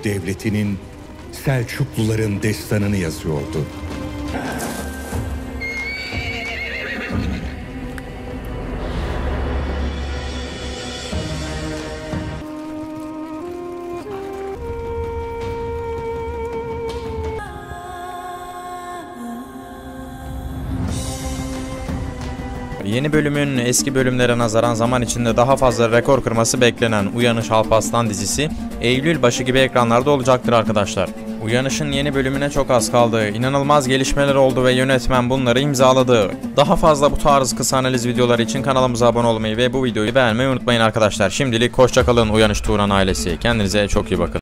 Devleti'nin Selçukluların destanını yazıyordu. Yeni bölümün eski bölümlere nazaran zaman içinde daha fazla rekor kırması beklenen Uyanış Alparslan dizisi Eylül başı gibi ekranlarda olacaktır arkadaşlar. Uyanış'ın yeni bölümüne çok az kaldı. İnanılmaz gelişmeler oldu ve yönetmen bunları imzaladı. Daha fazla bu tarz kısa analiz videoları için kanalımıza abone olmayı ve bu videoyu beğenmeyi unutmayın arkadaşlar. Şimdilik hoşça kalın Uyanış Turan ailesi. Kendinize çok iyi bakın.